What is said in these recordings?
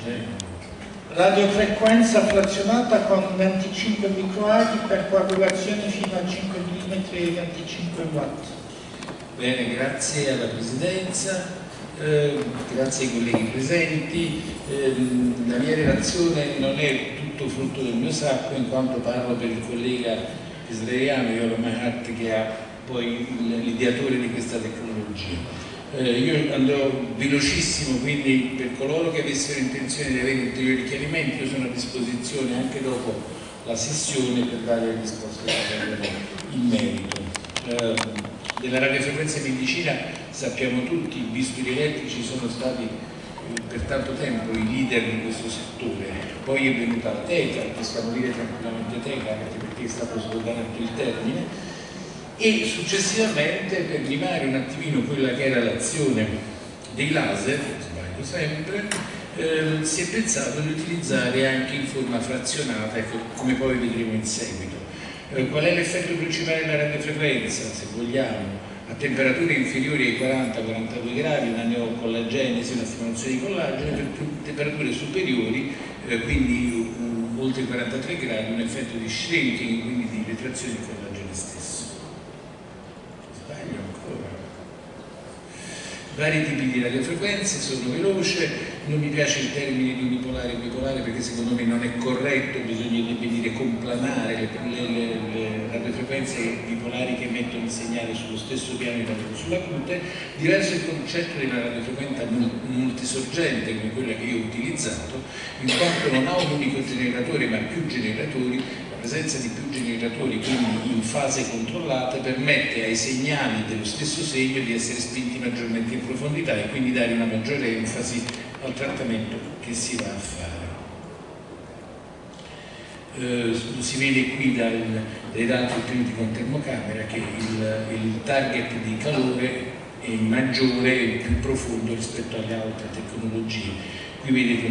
Radiofrequenza frazionata con 25 microarchi per coagulazione fino a 5 mm e 25 watt. Bene, grazie alla Presidenza, grazie ai colleghi presenti. La mia relazione non è tutto frutto del mio sacco, in quanto parlo per il collega israeliano Yoram Mahat, che ha poi l'ideatore di questa tecnologia. Io andrò velocissimo, quindi per coloro che avessero intenzione di avere ulteriori chiarimenti io sono a disposizione anche dopo la sessione per dare le risposte che avremo in merito. Della radiofrequenza in medicina sappiamo tutti, i bisturi elettrici sono stati per tanto tempo i leader di questo settore, poi è venuta la TECA, possiamo dire tranquillamente TECA anche perché è stato slogato il termine, e successivamente per mimare un attimino quella che era l'azione dei laser, sbaglio sempre, si è pensato di utilizzare anche in forma frazionata, come poi vedremo in seguito. Qual è l'effetto principale della radiofrequenza? Se vogliamo, a temperature inferiori ai 40-42 gradi una neocollagenesi, una stimolazione di collagene, per temperature superiori, quindi oltre i 43 gradi, un effetto di shrinking, quindi di retrazione di collagene stesso. Sbaglio ancora. Vari tipi di radiofrequenze, sono veloce, non mi piace il termine di unipolare e bipolare perché secondo me non è corretto, bisognerebbe dire complanare le radiofrequenze bipolari che emettono il segnale sullo stesso piano di sulla cute. Diverso il concetto di una radiofrequenza multisorgente come quella che io ho utilizzato, in quanto non ha un unico generatore ma più generatori. La presenza di più generatori, quindi in fase controllata, permette ai segnali dello stesso segno di essere spinti maggiormente in profondità e quindi dare una maggiore enfasi al trattamento che si va a fare. Si vede qui dai dati ottenuti con termocamera che il target di calore è maggiore e più profondo rispetto alle altre tecnologie. Qui vedete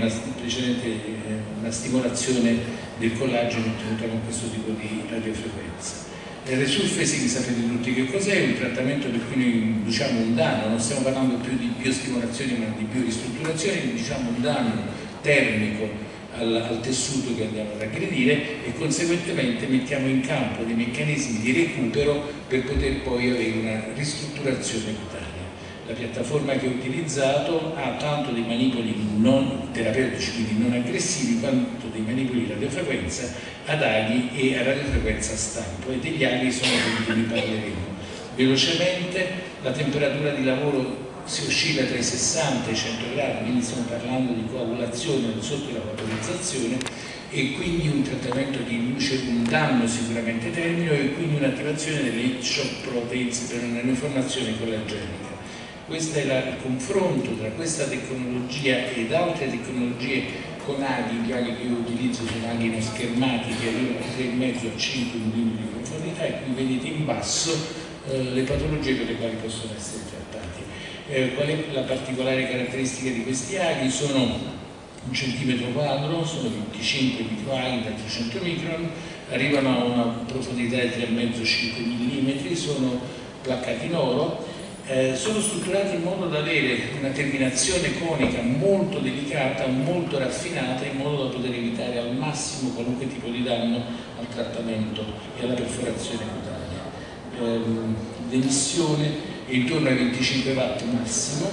una stimolazione del collagene ottenuta con questo tipo di radiofrequenza. Il resurfacing sapete tutti che cos'è, è un trattamento per cui noi induciamo un danno, non stiamo parlando più di biostimolazione ma di bioristrutturazione, induciamo un danno termico al tessuto che andiamo ad aggredire e conseguentemente mettiamo in campo dei meccanismi di recupero per poter poi avere una ristrutturazione cutanea. La piattaforma che ho utilizzato ha tanto dei manipoli non terapeutici, quindi non aggressivi, quanto dei manipoli di radiofrequenza ad aghi e a radiofrequenza a stampo, e degli aghi sono quelli che vi parleremo. Velocemente la temperatura di lavoro si oscilla tra i 60 e i 100 gradi, quindi stiamo parlando di coagulazione sotto la vaporizzazione, e quindi un trattamento che induce un danno sicuramente termico e quindi un'attivazione delle heat shock proteins per una neoformazione collagenica. Questo è il confronto tra questa tecnologia ed altre tecnologie con aghi. Gli aghi che io utilizzo sono aghi non schermati che arrivano da 3,5 a 5 mm di profondità, e qui vedete in basso le patologie per le quali possono essere trattati. Qual è la particolare caratteristica di questi aghi? Sono 1 centimetro quadro, sono 25 microaghi da 300 micron, arrivano a una profondità di 3,5-5 mm, sono placcati in oro. Sono strutturati in modo da avere una terminazione conica molto delicata, molto raffinata, in modo da poter evitare al massimo qualunque tipo di danno al trattamento e alla perforazione cutanea. L'emissione è intorno ai 25 watt massimo,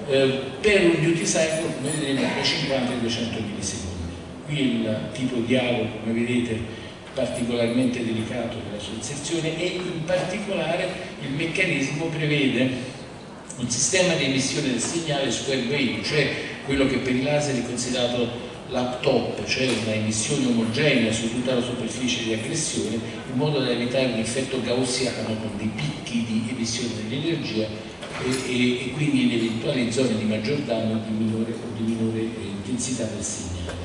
per un duty cycle come vedremo tra 50 e 200 millisecondi. Qui il tipo di ago, come vedete, particolarmente delicato della sua inserzione, e in particolare il meccanismo prevede un sistema di emissione del segnale square wave, cioè quello che per i laser è considerato l'uptop, cioè una emissione omogenea su tutta la superficie di aggressione, in modo da evitare un effetto gaussiano con dei picchi di emissione dell'energia e quindi in eventuali zone di maggior danno o di minore intensità del segnale.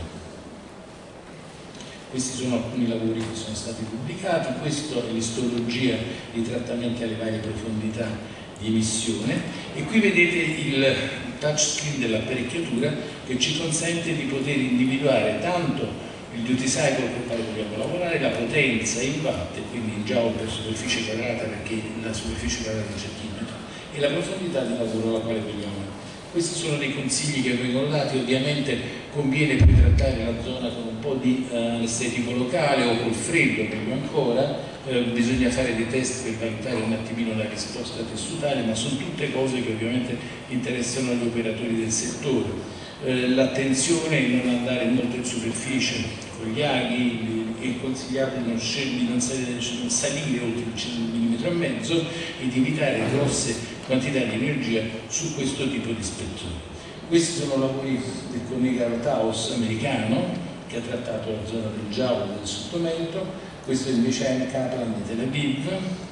Questi sono alcuni lavori che sono stati pubblicati. Questa è l'istologia di trattamenti alle varie profondità di emissione, e qui vedete il touchscreen dell'apparecchiatura che ci consente di poter individuare tanto il duty cycle con il quale dobbiamo lavorare, la potenza in watt, quindi in joule per superficie quadrata, perché la superficie quadrata è un centimetro, e la profondità di lavoro alla quale vogliamo Questi sono dei consigli che vengono dati. Ovviamente conviene poi trattare la zona con un po' di anestetico locale o col freddo, meglio ancora. Bisogna fare dei test per valutare un attimino la risposta tessutale, ma sono tutte cose che ovviamente interessano gli operatori del settore. L'attenzione è non andare molto in superficie con gli aghi, è consigliato di non salire oltre il 1,5 mm e di evitare grosse quantità di energia su questo tipo di ispezione. Questi sono lavori del collega Taos americano che ha trattato la zona del giallo del sottomento. Questo invece è Anne Kaplan di Tel Aviv,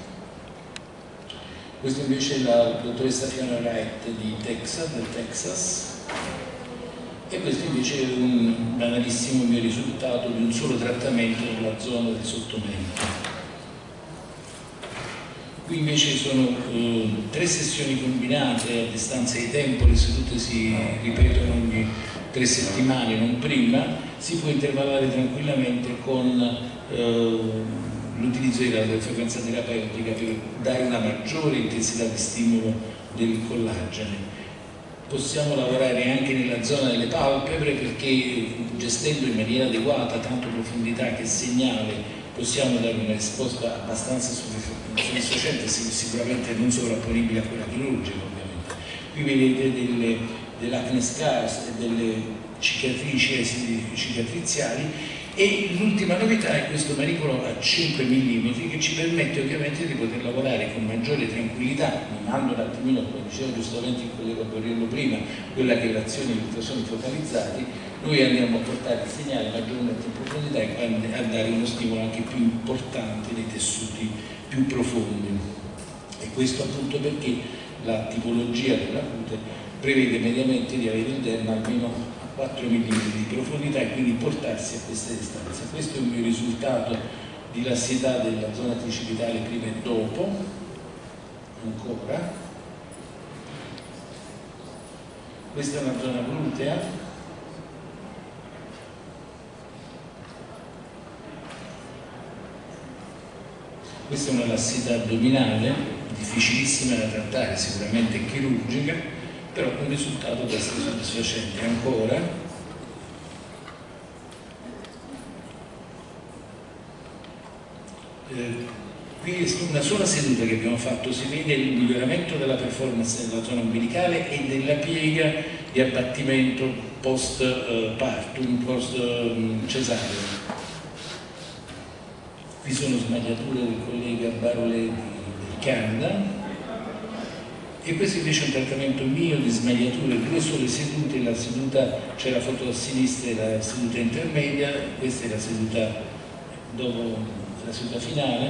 questo invece è la dottoressa Fiona Wright del Texas, e questo invece è un banalissimo mio risultato di un solo trattamento nella zona del sottomento. Qui invece sono 3 sessioni combinate a distanza di tempo, le sedute si ripetono ogni 3 settimane, non prima. Si può intervallare tranquillamente con l'utilizzo di radiofrequenza terapeutica per dare una maggiore intensità di stimolo del collagene. Possiamo lavorare anche nella zona delle palpebre perché gestendo in maniera adeguata tanto profondità che segnale possiamo dare una risposta abbastanza soddisfacente, sicuramente non sovrapponibile a quella chirurgica ovviamente. Qui vedete dell'acne scars e delle cicatrici cicatriziali, e l'ultima novità è questo manicolo a 5 mm che ci permette ovviamente di poter lavorare con maggiore tranquillità, mimando un attimino, come diceva giustamente il collega Borriello prima, quella che è l'azione di ultrasuoni focalizzati. Noi andiamo a portare il segnale maggiormente in profondità e a dare uno stimolo anche più importante nei tessuti più profondi. E questo appunto perché la tipologia della cute prevede mediamente di avere il derma almeno 4 mm di profondità e quindi portarsi a queste distanze. Questo è un mio risultato di lassità della zona tricipitale prima e dopo, ancora. Questa è una zona glutea. Questa è una lassità addominale, difficilissima da trattare, sicuramente chirurgica, però un risultato da essere soddisfacente. Ancora, qui è una sola seduta che abbiamo fatto, si vede il miglioramento della performance della zona umbilicale e della piega di abbattimento post partum, post cesareo. Qui sono smagliature del collega Barolè del Canada. E questo invece è un trattamento mio di smagliature, 2 sole sedute, la seduta, c'è la foto a sinistra e la seduta intermedia, questa è la seduta dopo la seduta finale.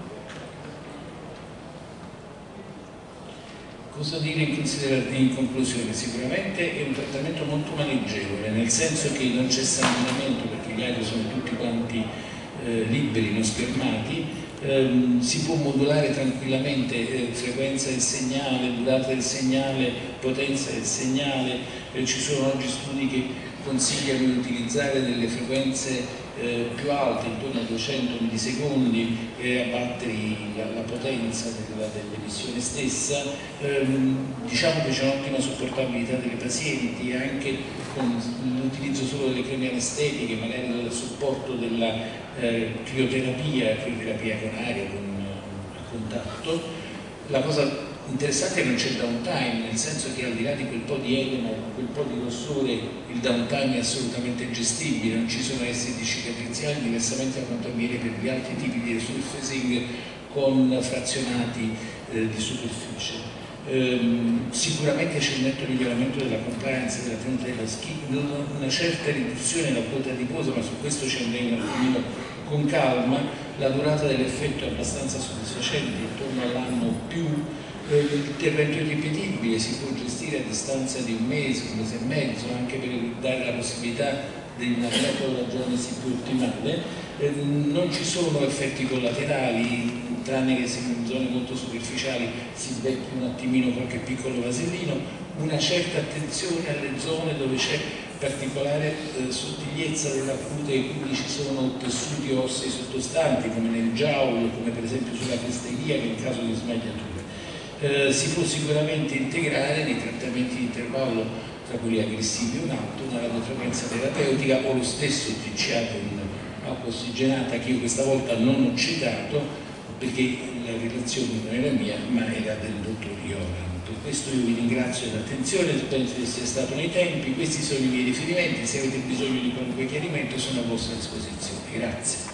Cosa dire in conclusione? Sicuramente è un trattamento molto maneggevole, nel senso che non c'è sanguinamento perché gli aghi sono tutti quanti liberi, non schermati. Si può modulare tranquillamente frequenza del segnale, durata del segnale, potenza del segnale. Ci sono oggi studi che consigliano di utilizzare delle frequenze più alte, intorno a 200 millisecondi, per abbattere la potenza dell'emissione stessa. Diciamo che c'è un'ottima sopportabilità delle pazienti anche con l'utilizzo solo delle creme anestetiche, magari del supporto della crioterapia con aria, a contatto. La cosa interessante è che non c'è downtime, nel senso che al di là di quel po' di edema, quel po' di rossore, il downtime è assolutamente gestibile, non ci sono esiti cicatriziali, diversamente da quanto avviene per gli altri tipi di resurfacing con frazionati di superficie. Sicuramente c'è un netto miglioramento della compliance, della tenuta della skin, una certa riduzione della quota adiposa, ma su questo ci andremo un attimino con calma. La durata dell'effetto è abbastanza soddisfacente, intorno all'anno o più. L'intervento è ripetibile, si può gestire a distanza di un mese e mezzo, anche per dare la possibilità di una diagnosi più ottimale. Non ci sono effetti collaterali, tranne che se in zone molto superficiali si becchi un attimino qualche piccolo vasellino, una certa attenzione alle zone dove c'è particolare sottigliezza della cute e quindi ci sono tessuti ossei sottostanti come nel giallo, come per esempio sulla cresta iliaca in caso di smagliature. Si può sicuramente integrare dei trattamenti trattamenti di intervallo, tra quelli aggressivi e un alto, una radiofrequenza terapeutica o lo stesso TCA con acqua ossigenata, che io questa volta non ho citato perché la relazione non era mia ma era del dottor Iola. Per questo io vi ringrazio dell'attenzione, penso che sia stato nei tempi, questi sono i miei riferimenti, se avete bisogno di qualunque chiarimento sono a vostra disposizione. Grazie.